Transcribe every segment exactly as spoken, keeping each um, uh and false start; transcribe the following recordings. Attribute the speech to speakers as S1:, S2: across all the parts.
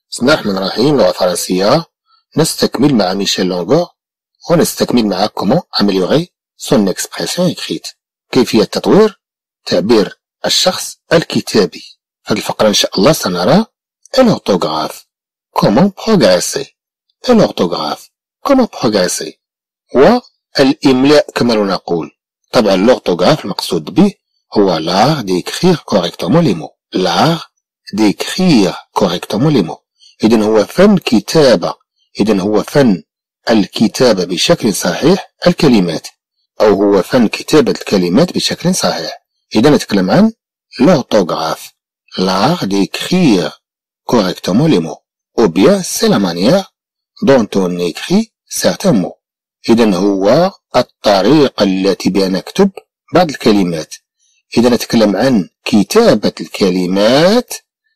S1: بسم الله الرحمن الرحيم. لغة فرنسية. نستكمل مع ميشيل لونغو ونستكمل مع كومون اميليوري سون اكسبريسيون اكريت، كيفية تطوير تعبير الشخص الكتابي. هذه الفقرة ان شاء الله سنرى الأورتوغراف، كومون بروغريسي، الأورتوغراف كومون بروغريسي، والإملاء كما نقول. طبعا الأورتوغراف المقصود به هو l'art d'écrire correctement les mots، l'art d'écrire correctement les mots. إذن هو فن كتابة، إذن هو فن الكتابة بشكل صحيح الكلمات، أو هو فن كتابة الكلمات بشكل صحيح. إذا نتكلم عن l'orthographe، l'art d'écrire correctement les mots، ou bien c'est la manière dont on écrit certains mots. إذن هو الطريقة التي بها نكتب بعض الكلمات. إذا نتكلم عن كتابة الكلمات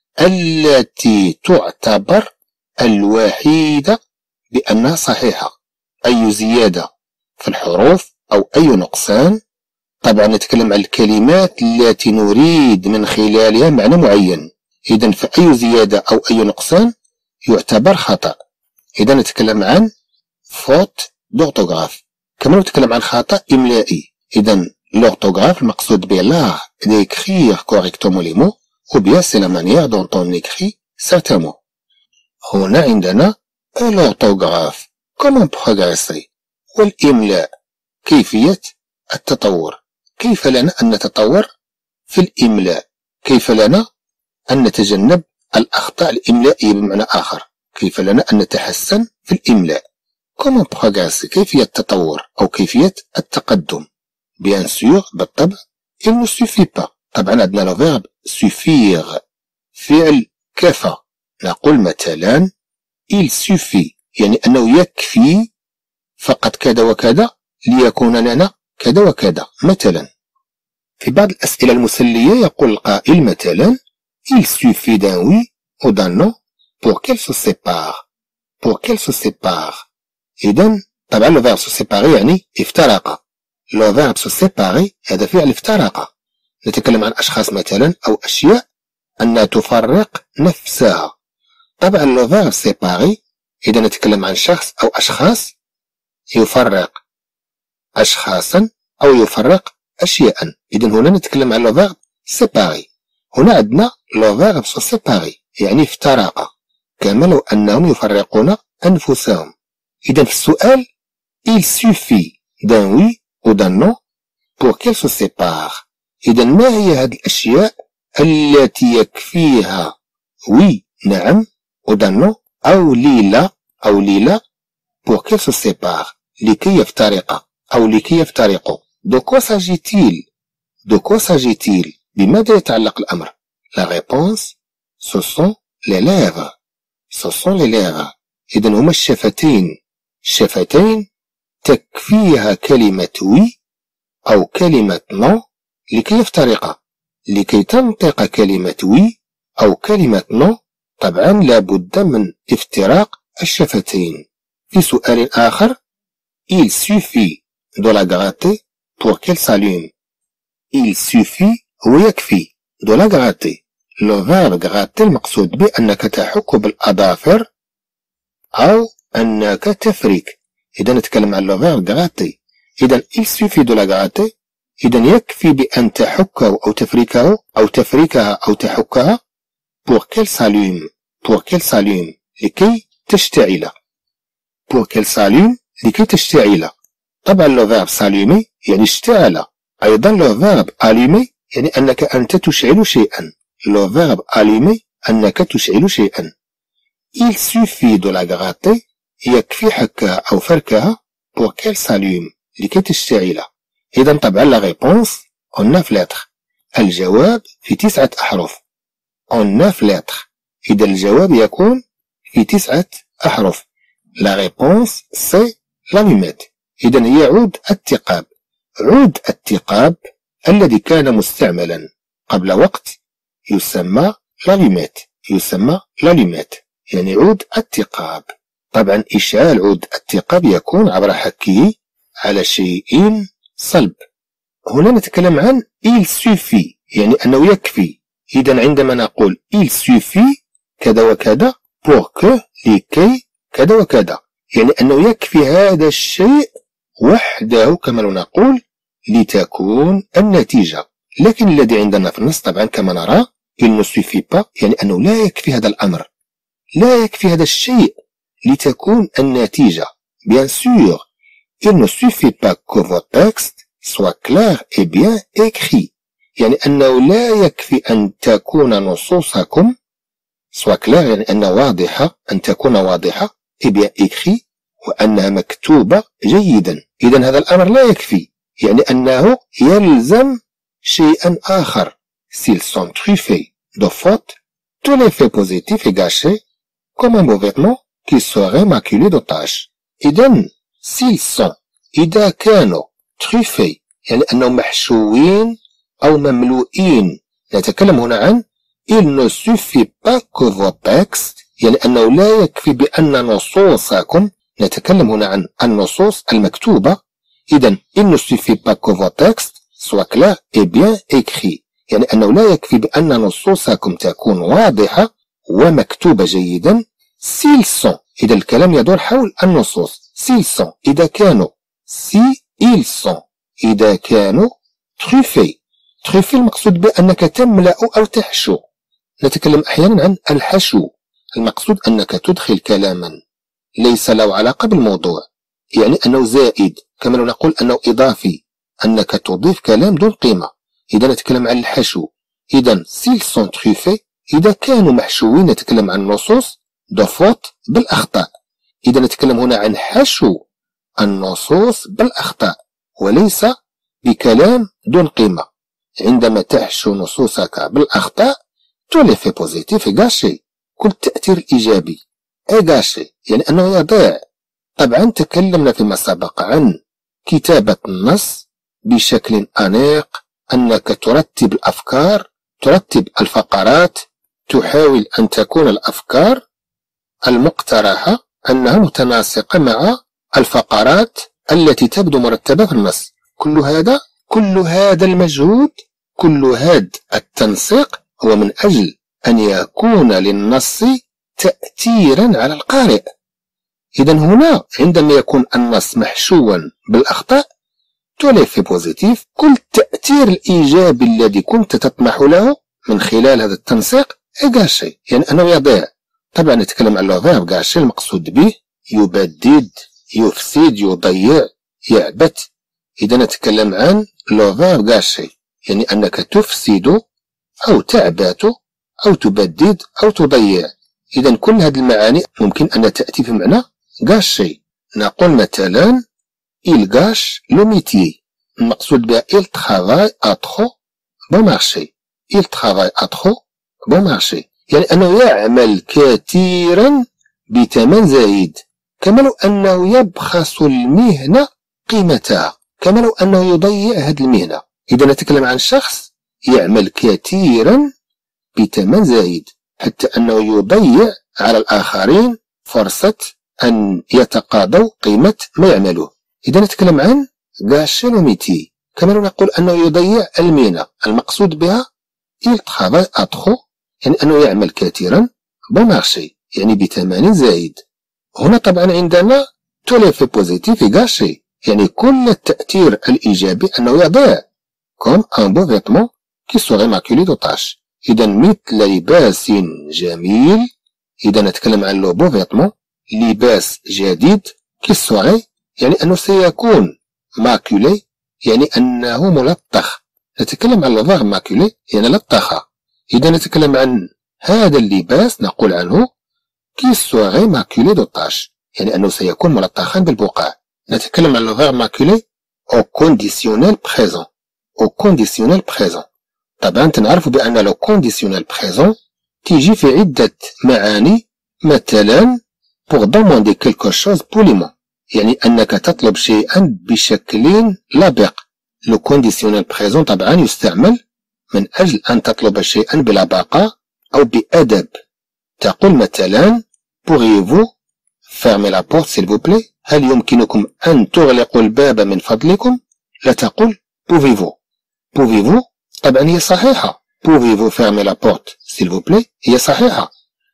S1: التي تعتبر الوحيدة بأنها صحيحة، أي زيادة في الحروف أو أي نقصان. طبعا نتكلم عن الكلمات التي نريد من خلالها معنى معين، إذن فأي زيادة أو أي نقصان يعتبر خطأ. إذا نتكلم عن فوت دورتوغراف، كما نتكلم عن خطأ إملائي. إذن l'orthographe المقصود به l'art d'écrire correctement les mots، ou bien c'est la manière dont on écrit certains mots. هنا عندنا l'orthographe comment progresser، والإملاء كيفية التطور. كيف لنا أن نتطور في الإملاء؟ كيف لنا أن نتجنب الأخطاء الإملائية بمعنى آخر؟ كيف لنا أن نتحسن في الإملاء؟ comment progresser كيفية التطور أو كيفية التقدم. bien sûr بالطبع il ne suffit pas، طبعا عندنا le verbe suffire، فعل كفى. نقول مثلا il suffit يعني أنه يكفي فقط كذا وكذا ليكون لنا كذا وكذا. مثلا في بعض الأسئلة المسلية يقول القائل مثلا il suffit d'un oui ou d'un non pour qu'elle se sépare، pour qu'elle se sépare. إذن طبعا le verbe se séparer يعني افترق، le verbe se séparer هذا فعل افترق. نتكلم عن أشخاص مثلا أو أشياء أنها تفرق نفسها. طبعا le verbe séparer إذا نتكلم عن شخص أو أشخاص يفرق أشخاصا أو يفرق أشياء. إذن هنا نتكلم عن le verbe séparer. هنا عندنا le verbe se séparer يعني افترق، كما لو أنهم يفرقون أنفسهم. إذن في السؤال il suffit d'un oui ou d'un non pour qu'elle se sépare. إذا ما هي هذه الأشياء التي يكفيها وي نعم ودانو أو لي لا أو لي لا pour qu'elle se sépare لكي يفترق أو لكي يفترقوا. de quoi s'agit-il de quoi s'agit-il بماذا يتعلق الأمر؟ la réponse ce sont les lèvres ce sont les lèvres. إذا هما الشفتين، الشفتين تكفيها كلمة وي أو كلمة نو لكي يفترق. لكي تنطق كلمة وي أو كلمة نو طبعا لابد من افتراق الشفتين. في سؤال آخر il suffit de la gratter pour qu'elle s'allume. il suffit هو يكفي de la gratter، le verbe gratter المقصود به أنك تحك بالأظافر أو أنك تفرك. إذا نتكلم عن le verbe gratter. إذا il suffit de la gratter إذا يكفي بأن تحكه أو تفركه أو تفركها أو تحكها pour qu'elle s'allume pour qu'elle s'allume لكي تشتعل pour qu'elle s'allume لكي تشتعل. طبعا le verbe s'allumer يعني اشتعل. أيضا le verbe allumer يعني أنك أنت تشعل شيئا، le verbe allumer أنك تشعل شيئا. il suffit de la gratter يكفي حكها أو فركها pour qu'elle s'allume لكي تشتعل. إذا طبعا la réponse en neuf lettres، الجواب في تسعة أحرف en neuf lettres. إذا الجواب يكون في تسعة أحرف. la réponse c'est l'allumette. إذا هي عود التقاب. عود التقاب الذي كان مستعملا قبل وقت يسمى l'allumette، يسمى l'allumette يعني عود التقاب. طبعا إشعال عود التقاب يكون عبر حكه على شيء صلب. هنا نتكلم عن il suffit يعني أنه يكفي. إذا عندما نقول il suffit كذا وكذا pour que لكي كذا وكذا، يعني أنه يكفي هذا الشيء وحده كما نقول لتكون النتيجة. لكن الذي عندنا في النص طبعا كما نرى il ne suffit pas، يعني أنه لا يكفي هذا الأمر، لا يكفي هذا الشيء لتكون النتيجة. bien sûr il ne suffit pas que votre texte soit clair et bien écrit، يعني أنه لا يكفي أن تكون نصوصكم soit clair، يعني أنها واضحة، أن تكون واضحة et bien écrit، وأنها مكتوبة جيدا. إذا هذا الأمر لا يكفي، يعني أنه يلزم شيئا آخر. s'ils sont truffés de fautes, tout l'effet positif est gâché comme un beau vêtement qui serait maculé de taches. إذا s'ils sont، إذا كانوا truffés يعني أنهم محشوين أو مملوئين، نتكلم هنا عن il ne suffit pas que vos textes، يعني أنه لا يكفي بأن نصوصكم، نتكلم هنا عن النصوص المكتوبة. إذا il ne suffit pas que vos textes soient clairs et bien écrits، يعني أنه لا يكفي بأن نصوصكم تكون واضحة ومكتوبة جيدا. s'ils sont، إذا الكلام يدور حول النصوص. s'ils sont، إذا كانوا، si ils sont، إذا كانوا truffés. truffés المقصود بأنك تملأ أو تحشو، نتكلم أحيانا عن الحشو، المقصود أنك تدخل كلاما ليس له علاقة بالموضوع، يعني أنه زائد، كما نقول أنه إضافي، أنك تضيف كلام دون قيمة. إذا نتكلم عن الحشو. إذا s'ils sont truffés، إذا كانوا محشوين، نتكلم عن النصوص de faute بالأخطاء. إذا نتكلم هنا عن حشو النصوص بالأخطاء وليس بكلام دون قيمة. عندما تحشو نصوصك بالأخطاء tout l'effet positif est gâché، كل التأثير الإيجابي est gâché، يعني أنه يضيع. طبعا تكلمنا فيما سبق عن كتابة النص بشكل أنيق، أنك ترتب الأفكار، ترتب الفقرات، تحاول أن تكون الأفكار المقترحة أنها متناسقة مع الفقرات التي تبدو مرتبة في النص. كل هذا كل هذا المجهود، كل هذا التنسيق هو من أجل أن يكون للنص تأثيرا على القارئ. إذا هنا عندما يكون النص محشوا بالأخطاء tout l'effet positif، كل التأثير الإيجابي الذي كنت تطمح له من خلال هذا التنسيق est gâché، يعني أنه يضيع. طبعا نتكلم عن لو فيرب gâché، المقصود به يبدد، يفسد، يضيع، يعبث. إذا نتكلم عن لو فيرب gâché، يعني أنك تفسد أو تعبث أو تبدد أو تضيع. إذا كل هذه المعاني ممكن أن تأتي في معنى gâché. نقول مثلا il gâche le métier، المقصود بها il travaille à trop bon marché، il travaille à trop bon marché، يعني أنه يعمل كثيرا بثمن زايد، كما لو أنه يبخس المهنة قيمتها، كما لو أنه يضيع هذه المهنة. إذا نتكلم عن شخص يعمل كثيرا بثمن زايد حتى أنه يضيع على الآخرين فرصة أن يتقاضوا قيمة ما يعملوه. إذا نتكلم عن gâcher le métier، كما لو نقول أنه يضيع المهنة، المقصود بها il travaille à trop، يعني أنه يعمل كثيرا bon marché، يعني بثمن زايد. هنا طبعا عندنا tout l'effet positif est gâché، يعني كل التأثير الإيجابي أنه يضيع comme un beau vêtement qui serait maculé de taches. إذا مثل لباس جميل، إذا نتكلم عن لو beau vêtement، لباس جديد qui serait، يعني أنه سيكون maculé، يعني أنه ملطخ. نتكلم عن لو verbe maculé يعني لطخ. إذا نتكلم عن هذا اللباس نقول عنه qui serait maculé de taches، يعني أنه سيكون ملطخا بالبقع. نتكلم عن لو verbe maculé au conditionnel présent، au conditionnel présent. طبعا تنعرف بأن لو conditionnel présent تيجي في عدة معاني، مثلا pour demander quelque chose poliment، يعني أنك تطلب شيئا بشكل لبق. لو conditionnel présent طبعا يستعمل من أجل أن تطلب شيئا بلباقة أو بأدب. تقول مثلا pourriez-vous fermer la porte s'il vous plaît، هل يمكنكم أن تغلقوا الباب من فضلكم؟ لا تقول pouvez-vous. pouvez-vous طبعا هي صحيحة، pouvez-vous fermer la porte s'il vous plaît هي صحيحة،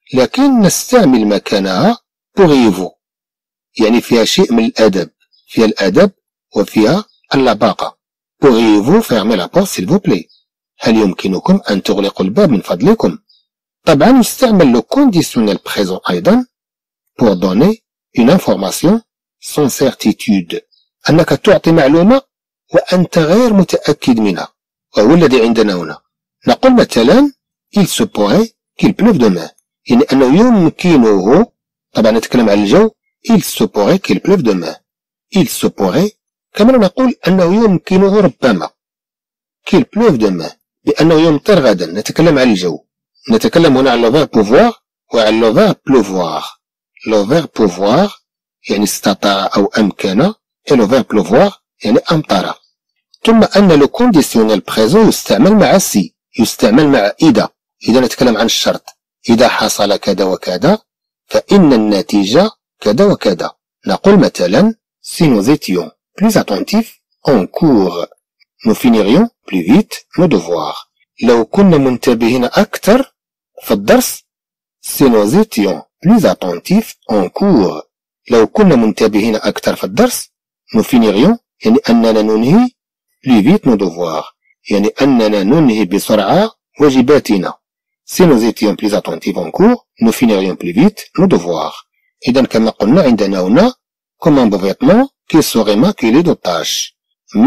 S1: لكن نستعمل مكانها pourriez-vous، يعني فيها شيء من الأدب، فيها الأدب وفيها اللباقة. pourriez-vous fermer la porte s'il vous plaît؟ هل يمكنكم أن تغلقوا الباب من فضلكم؟ طبعا يستعمل le conditionnel présent أيضا pour donner une information sans certitude، أنك تعطي معلومة وأنت غير متأكد منها، وهو الذي عندنا هنا. نقول مثلا il se pourrait qu'il pleuve demain، يعني أنه يمكنه، طبعا نتكلم عن الجو، il se pourrait qu'il pleuve demain. il se pourrait كما نقول أنه يمكنه ربما qu'il pleuve demain، بأنه يمطر غدا. نتكلم عن الجو، نتكلم هنا عن le verbe pouvoir وعن le verbe pleuvoir. le verbe pouvoir يعني استطاع أو أمكن، et le verbe pleuvoir يعني أمطر. ثم أن le conditionnel présent يستعمل مع سي، يستعمل مع إذا. إذا نتكلم عن الشرط، إذا حصل كذا وكذا فإن النتيجة كذا وكذا. نقول مثلا si nous étions plus attentifs en cours nous finirions plus vite nos devoirs. لو كنا منتبهين أكثر في الدرس si nous étions plus attentifs en cours، لو كنا منتبهين أكثر في الدرس nous finirions يعني أننا ننهي plus vite nos devoirs، يعني أننا ننهي بسرعة واجباتنا. si nous étions plus attentifs en cours nous finirions plus vite nos devoirs. إذا كما قلنا عندنا هنا comme un beau vêtement qui serait maculé de taches،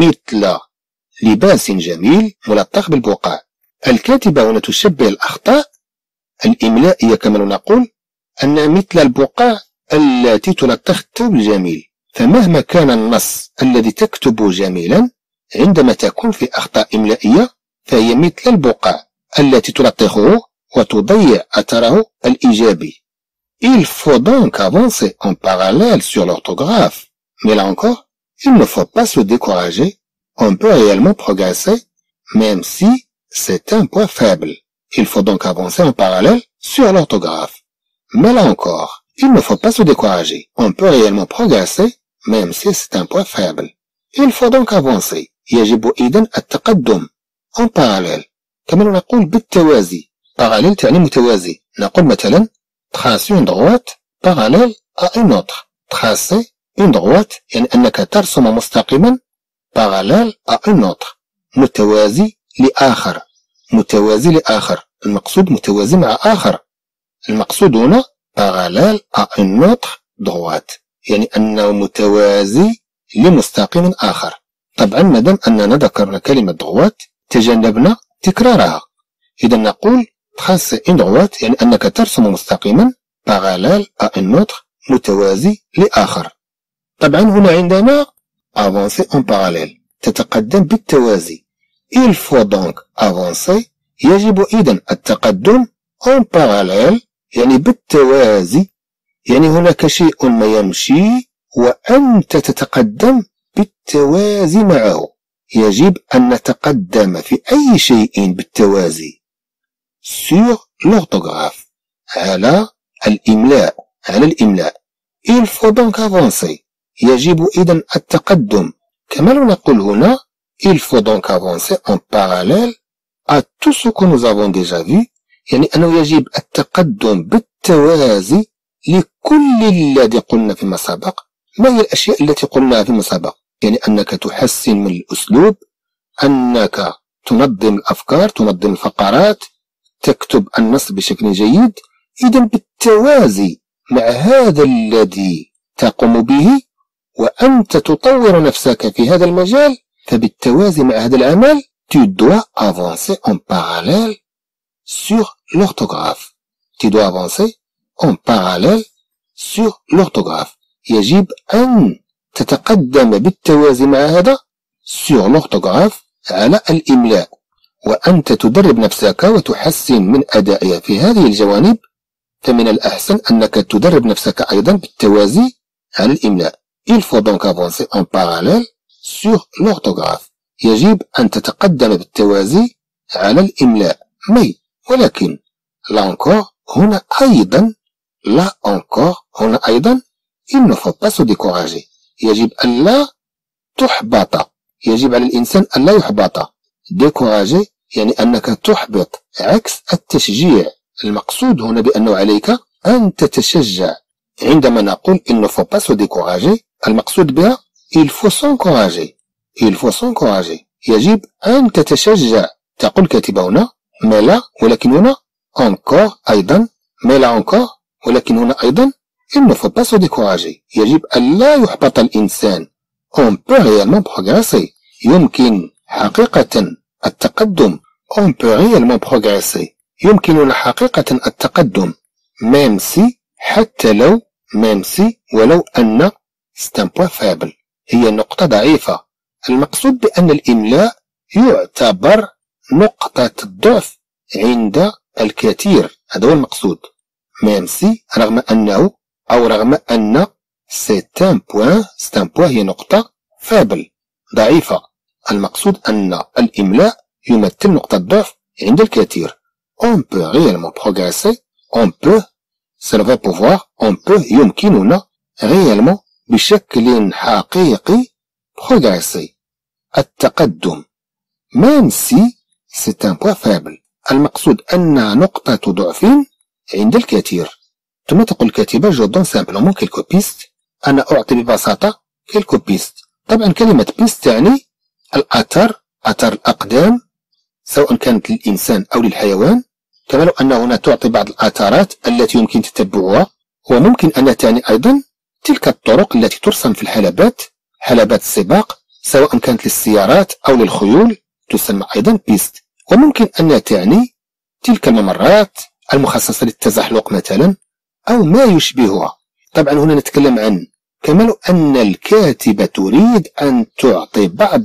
S1: مثل لباس جميل ملطخ بالبقع. الكاتبة هنا تشبه الأخطاء الإملائية كما نقول أنها مثل البقع التي تلطخ الثوب الجميل، فمهما كان النص الذي تكتبه جميلا عندما تكون في أخطاء إملائية فهي مثل البقع التي تلطخه وتضيع أثره الإيجابي. Il faut donc avancer en parallèle sur l'orthographe. Mais là encore, il ne faut pas se décourager. On peut réellement progresser, même si c'est un point faible. Il faut donc avancer en parallèle sur l'orthographe. Mais là encore, il ne faut pas se décourager. On peut réellement progresser, même si c'est un point faible. Il faut donc avancer. يجب إذن التقدم en parallèle. كما نقول بالتوازي. parallèle تعني متوازي. نقول مثلا tracer une droite parallèle à une autre. tracer une droite يعني أنك ترسم مستقيما parallèle à une autre، متوازي لآخر، متوازي لآخر. المقصود متوازي مع آخر. المقصود هنا parallèle à une autre droite، يعني أنه متوازي لمستقيم آخر. طبعا مادام أننا ذكرنا كلمة droite تجنبنا تكرارها. إذا نقول tracer une droite يعني أنك ترسم مستقيما parallèle à une autre، متوازي لآخر. طبعا هنا عندنا avancer en parallèle، تتقدم بالتوازي. il faut donc avancer، يجب إذن التقدم en parallèle يعني بالتوازي، يعني هناك شيء ما يمشي وأنت تتقدم بالتوازي معه. يجب أن نتقدم في أي شيء بالتوازي sur l'orthographe، على الإملاء، على الإملاء. il faut donc avancer، يجب إذن التقدم. كما نقول هنا il faut donc avancer en parallèle à tout ce que nous avons déjà vu، يعني أنه يجب التقدم بالتوازي لكل الذي قلنا فيما سبق. ما هي الأشياء التي قلناها فيما سبق؟ يعني أنك تحسن من الأسلوب، أنك تنظم الأفكار، تنظم الفقرات، تكتب النص بشكل جيد. إذن بالتوازي مع هذا الذي تقوم به وأنت تطور نفسك في هذا المجال، فبالتوازي مع هذا العمل tu dois avancer en parallèle sur l'orthographe. tu dois avancer en parallèle sur l'orthographe. يجب أن تتقدم بالتوازي مع هذا sur l'orthographe، على الإملاء، وأنت تدرب نفسك وتحسن من أدائها في هذه الجوانب. فمن الأحسن أنك تدرب نفسك أيضا بالتوازي على الإملاء. il faut donc avancer en parallèle sur l'orthographe، يجب أن تتقدم بالتوازي على الإملاء. مي ولكن là encore هنا أيضا là encore هنا أيضا il ne faut pas se décourager، يجب أن لا تحبط، يجب على الإنسان أن لا يحبط. décourager يعني أنك تحبط، عكس التشجيع. المقصود هنا بأنه عليك أن تتشجع. عندما نقول il ne faut pas se décourager المقصود بها il faut s'encourager il faut s'encourager يجب أن تتشجع. تقول كاتبة هنا mais là ولكن هنا encore أيضا mais là encore ولكن هنا أيضا il ne faut pas se décourager يجب أن لا يحبط الإنسان. on peut réellement progresser يمكن حقيقة التقدم on peut réellement progresser يمكننا حقيقة التقدم même si حتى لو même si ولو أن c'est un point faible هي نقطة ضعيفة. المقصود بأن الإملاء يعتبر نقطة الضعف عند الكثير، هذا هو المقصود. même si رغم أنه أو رغم أن c'est un point c'est un point هي نقطة faible ضعيفة. المقصود أن الإملاء يمثل نقطة ضعف عند الكثير. on peut réellement progresser on peut cela va pouvoir on peut يمكننا réellement بشكل حقيقي progresser التقدم même si c'est un point faible. المقصود أنها نقطة ضعف عند الكثير. ثم تقول الكاتبة je donne simplement quelques pistes أنا أعطي ببساطة quelques pistes. طبعا كلمة piste تعني الأثر أثر الأقدام سواء كانت للإنسان أو للحيوان، كما لو أن هنا تعطي بعض الآثارات التي يمكن تتبعها. وممكن أن تعني أيضا تلك الطرق التي ترسم في الحلبات حلبات السباق سواء كانت للسيارات أو للخيول تسمى أيضا بيست. وممكن أن تعني تلك الممرات المخصصة للتزحلق مثلا أو ما يشبهها. طبعا هنا نتكلم عن كما لو أن الكاتبة تريد أن تعطي بعض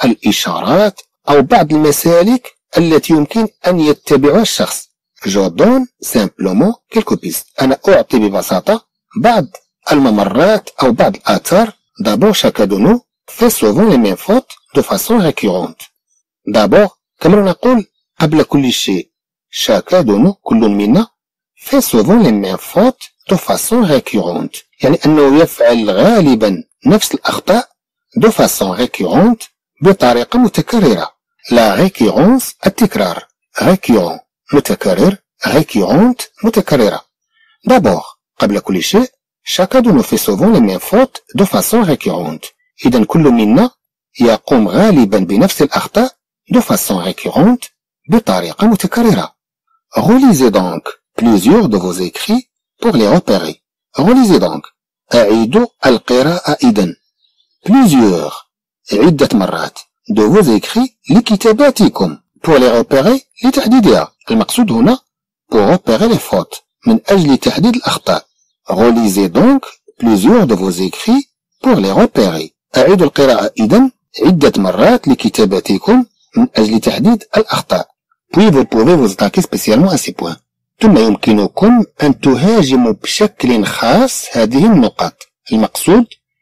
S1: الإشارات أو بعض المسالك التي يمكن أن يتبعها الشخص. je donne simplement quelques pistes أنا أعطي ببساطة بعض الممرات أو بعض الآثار. d'abord chacun de nous fait souvent les mêmes fautes de façon récurrente. d'abord كما نقول قبل كل شيء chacun de nous كل منا fait souvent les mêmes fautes de façon récurrente يعني أنه يفعل غالبا نفس الأخطاء de façon récurrente بطريقة متكررة. لا récurrence التكرار récurrent متكرر récurrente متكررة. d'abord قبل كل شيء chacun de nous fait souvent les mêmes fautes de façon récurrente إذا كل منا يقوم غالبا بنفس الأخطاء de façon récurrente بطريقة متكررة. relisez donc plusieurs de vos écrits pour les repérer. relisez donc أعيدوا القراءة إذن plusieurs عدة مرات de vos écrits لكتاباتكم pour les repérer لتحديدها. المقصود هنا pour repérer les fautes من أجل تحديد الأخطاء. relisez donc plusieurs de vos écrits pour les repérer. أعيدوا القراءة إذن عدة مرات لكتاباتكم من أجل تحديد الأخطاء. puis vous pouvez vous attaquer spécialement à ces points. ثم يمكنكم أن تهاجموا بشكل خاص هذه النقاط. المقصود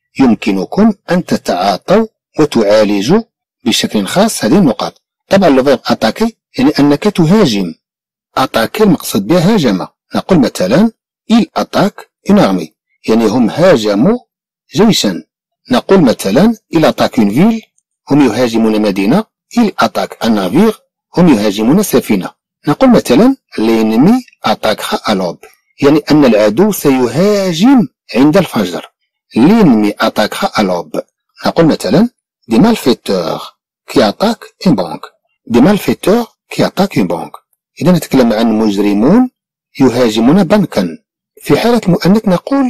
S1: يمكنكم أن تتعاطوا وتعالجوا بشكل خاص هذه النقاط. طبعا لو فيرب أتاكي يعني أنك تهاجم. أتاكي المقصود بها هاجم. نقول مثلا il attaque une armée يعني هم هاجموا جيشا. نقول مثلا il attaque une ville هم يهاجمون مدينة. il attaque un navire هم يهاجمون سفينة. نقول مثلا l'ennemi attaquera à l'aube يعني أن العدو سيهاجم عند الفجر. l'ennemi attaquera à l'aube. نقول مثلا des malfaiteurs qui attaquent une banque des malfaiteurs qui attaquent une banque. إذا نتكلم عن مجرمون يهاجمون بنكا. في حالة المؤنث نقول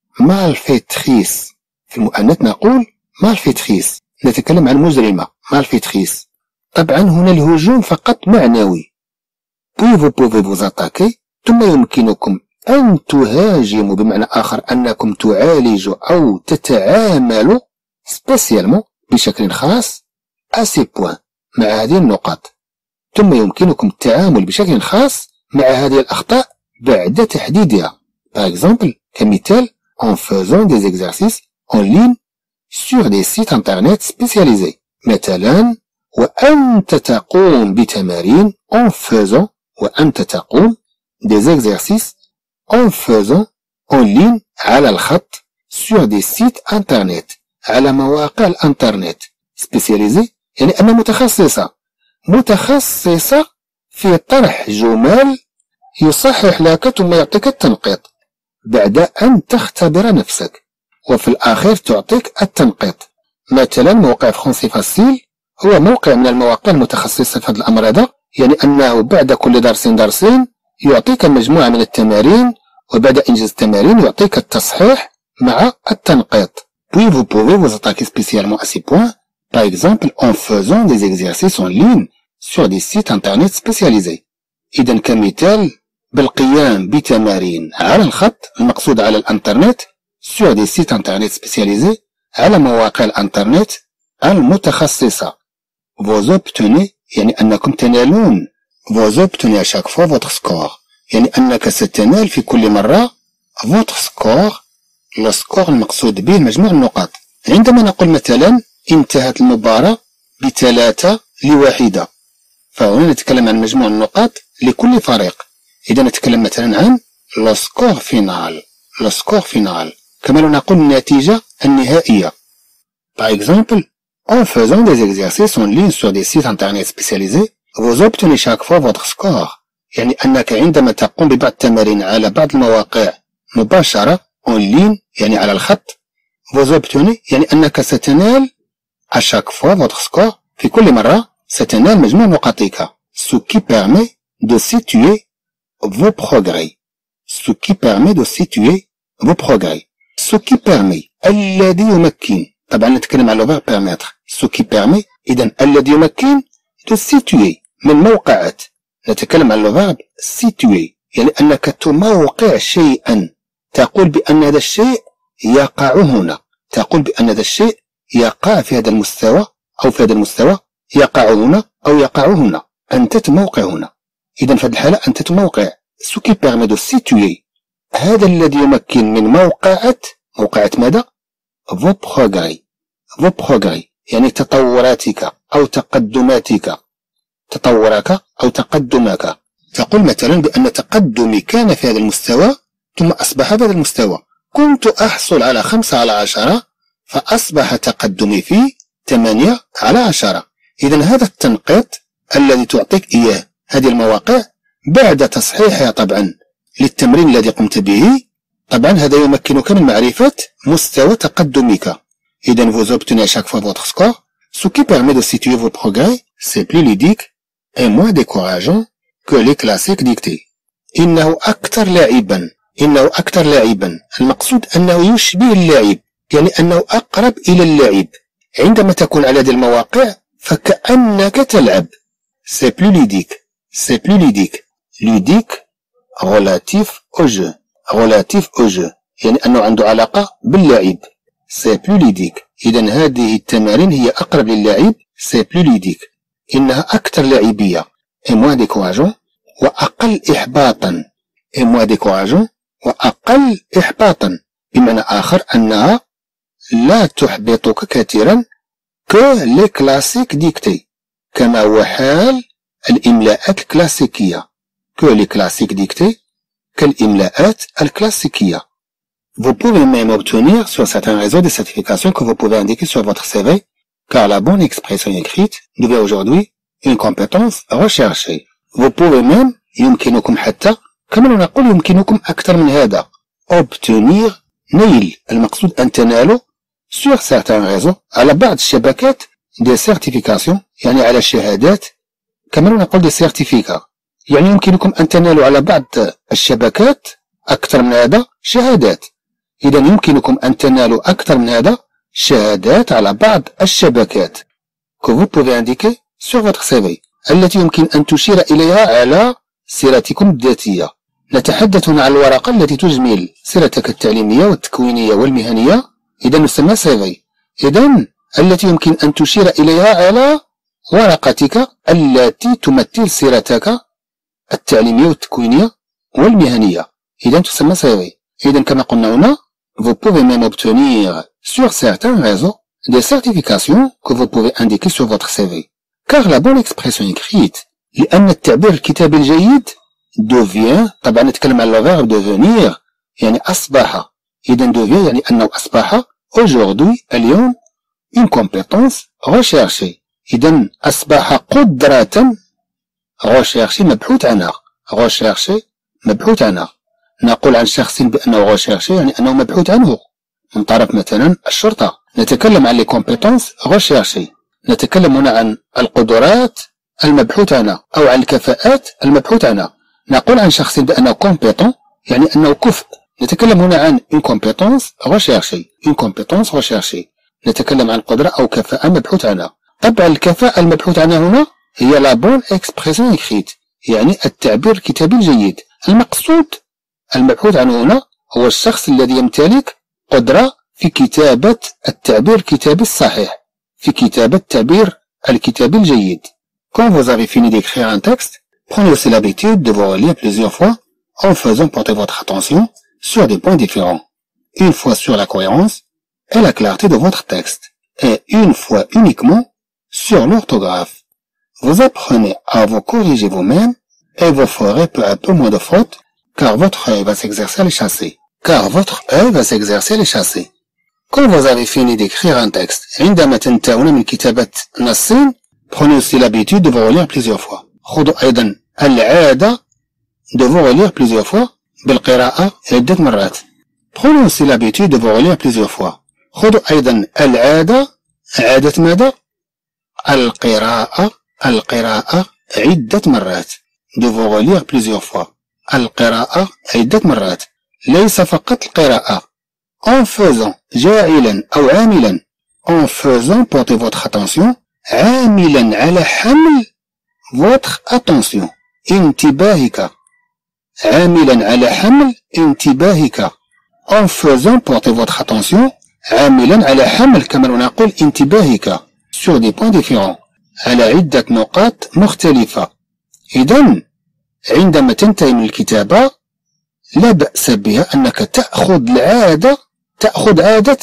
S1: malfaitrice. في المؤنث نقول malfaitrice. نتكلم عن مجرمة malfaitrice. طبعا هنا الهجوم فقط معنوي. puis vous pouvez vous attaquer ثم يمكنكم أن تهاجموا بمعنى آخر أنكم تعالجوا أو تتعاملوا spécialement بشكل خاص à ces points مع هذه النقاط. ثم يمكنكم التعامل بشكل خاص مع هذه الأخطاء بعد تحديدها. par exemple كمثال en faisant des exercices en ligne sur des sites internet spécialisés. مثلا وأنت تقوم بتمارين en faisant وأنت تقوم des exercices en faisant en ligne على الخط sur des sites internet على مواقع الانترنت. spécialisé يعني أنها متخصصة متخصصة في طرح جمل يصحح لك ثم يعطيك التنقيط بعد أن تختبر نفسك، وفي الأخير تعطيك التنقيط. مثلا موقع فرونسي فاسيل هو موقع من المواقع المتخصصة في هذا الأمر هذا، يعني أنه بعد كل درس درسين يعطيك مجموعة من التمارين، وبعد إنجاز التمارين يعطيك التصحيح مع التنقيط. Puis vous pouvez vous attaquer spécialement à ces points, par exemple en faisant des exercices en ligne sur des sites internet spécialisés. إذا كمثال بالقيام بتمارين على الخط المقصود على الانترنت sur des sites internet spécialisés على مواقع الانترنت المتخصصة. Vous obtenez يعني أنكم تنالون vous obtenez à chaque fois votre score، يعني أنك ستنال في كل مرة votre score، السكور المقصود به مجموع النقاط. عندما نقول مثلا انتهت المباراة بثلاثة لواحدة، فهنا نتكلم عن مجموع النقاط لكل فريق. إذا نتكلم مثلا عن لو سكور فينال، لو سكور فينال كما لو نقول النتيجة النهائية. Par exemple, en faisant des exercices en ligne sur des sites internet spécialisés, vous obtenez chaque fois votre score. يعني أنك عندما تقوم ببعض التمارين على بعض المواقع مباشرة en ligne يعني على الخط، vous obtenez يعني أنك ستنال à chaque fois votre score، في كل مرة ستنال مجموع نقاطك. Ce qui permet de situer vos progrès. Ce qui permet de situer vos progrès. Ce qui permet الذي يمكن، طبعا نتكلم على verbe permettre. Ce qui permet إذا الذي يمكن de situer من موقعة، نتكلم على verbe situer يعني أنك تموقع شيئا، تقول بأن هذا الشيء يقع هنا، تقول بأن هذا الشيء يقع في هذا المستوى أو في هذا المستوى، يقع هنا أو يقع هنا، أنت تموقع هنا. إذا في هذه الحالة أنت تموقع. ce qui permet de situer هذا الذي يمكن من موقعة، موقعة ماذا؟ vos progrès. vos progrès يعني تطوراتك أو تقدماتك، تطورك أو تقدمك. تقول مثلا بأن تقدمي كان في هذا المستوى ثم أصبح في هذا المستوى، كنت أحصل على خمسة على عشرة فأصبح تقدمي في ثمانية على عشرة. إذا هذا التنقيط الذي تعطيك إياه هذه المواقع بعد تصحيحها طبعا للتمرين الذي قمت به، طبعا هذا يمكنك من معرفة مستوى تقدمك. إذا vous obtenez à chaque fois votre score, ce qui permet de situer vos progrès. C'est plus ludique et moins décourageant que les classiques dictés. إنه أكثر لاعبا، إنه أكثر لاعبا المقصود أنه يشبه اللاعب، يعني أنه أقرب إلى اللعب. عندما تكون على هذه المواقع فكأنك تلعب. C'est plus ludique. C'est plus ludique. Ludique relatif au jeu. relatif au jeu يعني أنه عنده علاقة باللعب. C'est plus ludique. إذا هذه التمارين هي أقرب للعب. C'est plus ludique. إنها أكثر لاعبية. Et moins décourageant وأقل إحباطا. Et moins décourageant وأقل إحباطا، بمعنى آخر أنها لا تحبطك كثيرا que les classiques dictés، كما هو حال الإملاءات الكلاسيكية. que les classiques dictés كالإملاءات الكلاسيكية. Vous pouvez même obtenir sur certains réseaux des certifications que vous pouvez indiquer sur votre C V, car la bonne expression écrite devient aujourd'hui une compétence recherchée. Vous pouvez même يمكنكم حتى كما نقول يمكنكم أكثر من هذا obtenir نيل، المقصود أن تنالوا sur certains réseaux على بعض الشبكات des certifications يعني على الشهادات، كما نقول des certificats يعني يمكنكم أن تنالوا على بعض الشبكات أكثر من هذا شهادات. إذا يمكنكم أن تنالوا أكثر من هذا شهادات على بعض الشبكات que vous pouvez indiquer sur votre C V التي يمكن أن تشير إليها على سيرتكم الذاتية. نتحدث عن الورقة التي تجمل سيرتك التعليمية والتكوينية والمهنية، إذا نسمى سي في. إذا التي يمكن أن تشير إليها على ورقتك التي تمثل سيرتك التعليمية والتكوينية والمهنية، إذا تسمى سي في. إذا كما قلنا هنا vous pouvez même obtenir sur certains réseaux des certifications que vous pouvez indiquer sur votre C V. car la bonne expression écrite لأن التعبير الكتابي الجيد devient، طبعا نتكلم على الverbe devenir يعني أصبح، إذا devient يعني أنه أصبح aujourd'hui اليوم une compétence recherchée، إذا أصبح قدرة recherchée مبحوث عنها recherchée مبحوث عنها. نقول عن شخص بأنه recherché يعني أنه مبحوث عنه من طرف مثلا الشرطة. نتكلم عن les compétences recherchées. نتكلم هنا عن القدرات المبحوث عنها أو عن الكفاءات المبحوث عنها. نقول عن شخص بأنه compétent يعني أنه كفء. نتكلم هنا عن une compétence recherchée. une compétence recherchée. نتكلم عن قدرة أو كفاءة مبحوث عنها. طبعا الكفاءة المبحوث عنها هنا هي la bonne expression écrite يعني التعبير الكتابي الجيد. المقصود المبحوث عنه هنا هو الشخص الذي يمتلك قدرة في كتابة التعبير الكتابي الصحيح، في كتابة التعبير الكتابي الجيد. Quand vous avez fini d'écrire un texte, prenez aussi l'habitude de vous relire plusieurs fois en faisant porter votre attention sur des points différents. Une fois sur la cohérence et la clarté de votre texte, et une fois uniquement sur l'orthographe. Vous apprenez à vous corriger vous-même et vous ferez peu à peu moins de fautes car votre œil va s'exercer à les chasser. Car votre œil va s'exercer à les chasser. Quand vous avez fini d'écrire un texte, عندما تنتهون من كتابة نص, prenez aussi l'habitude de vous relire plusieurs fois. خذوا أيضا العادة de vous relire plusieurs fois بالقراءة عدة مرات. Prenez aussi l'habitude de vous relire plusieurs fois. خذوا أيضا العادة عادة ماذا؟ القراءة القراءة عدة مرات. De vous relire plusieurs fois. القراءة عدة مرات. ليس فقط القراءة. En faisant جاعلا أو عاملا. En faisant porter votre attention. عاملا على حمل votre attention. انتباهك. عاملا على حمل انتباهك. En faisant porter votre attention. عاملا على حمل كما نقول انتباهك. Sur des points différents. على عدة نقاط مختلفة. إذن عندما تنتهي من الكتابة لا بأس بها أنك تأخذ العادة تأخذ عادة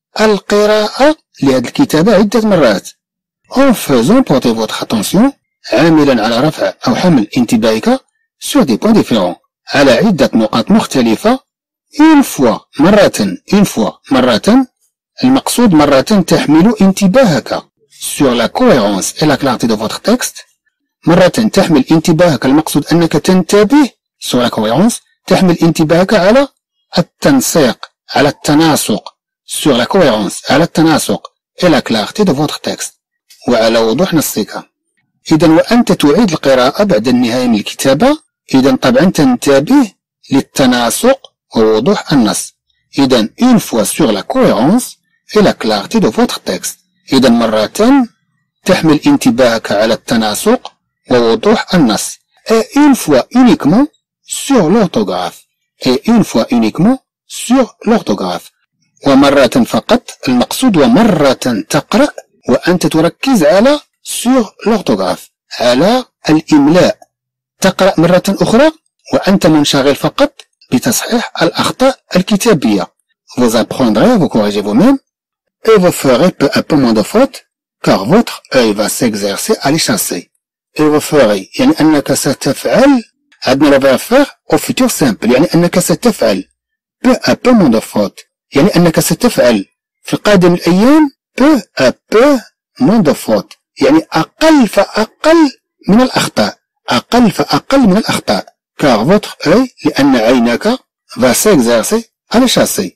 S1: القراءة لهذه الكتابة عدة مرات. En faisant porter votre attention عاملا على رفع أو حمل انتباهك sur des points différents على عدة نقاط مختلفة. une fois مرة une fois مرة المقصود مرة تحمل انتباهك sur la cohérence et la clarté de votre texte. مرة تحمل انتباهك المقصود أنك تنتبه sur la cohérence تحمل انتباهك على التنسيق على التناسق sur la cohérence على التناسق et la clarté de votre texte وعلى وضوح نصك. إذا وأنت تعيد القراءة بعد النهاية من الكتابة إذا طبعا تنتبه للتناسق ووضوح النص. إذا une fois sur la cohérence et la clarté de votre texte. إذا مرة تحمل انتباهك على التناسق ووضوح النص. Et une fois uniquement sur l'orthographe. Et une fois uniquement sur l'orthographe. ومرة فقط المقصود ومرة تقرأ وأنت تركز على sur l'orthographe على الإملاء. تقرأ مرة أخرى وأنت منشغل فقط بتصحيح الأخطاء الكتابية. Vous apprendrez, vous corrigez vous-même et vous ferez peu à peu moins de fautes car votre œil va s'exercer à les chasser. Et vous ferez يعني أنك ستفعل عندنا le verbe faire au futur simple يعني أنك ستفعل peu à peu moins de fautes يعني أنك ستفعل في قادم الأيام peu à peu moins de fautes يعني أقل فأقل من الأخطاء أقل فأقل من الأخطاء car votre œil لأن عينك va s'exercer à les chasser.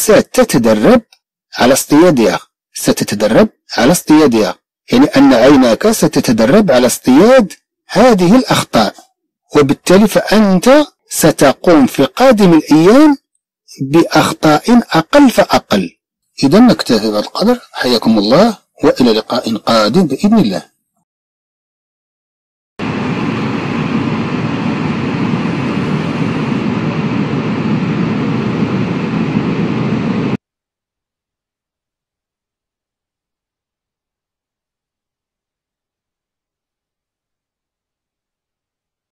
S1: ستتدرب على اصطيادها ستتدرب على اصطيادها يعني أن عينك ستتدرب على اصطياد هذه الأخطاء وبالتالي فأنت ستقوم في قادم الأيام بأخطاء أقل فأقل. إذا نكتفي بهذا القدر. حياكم الله وإلى لقاء قادم بإذن الله.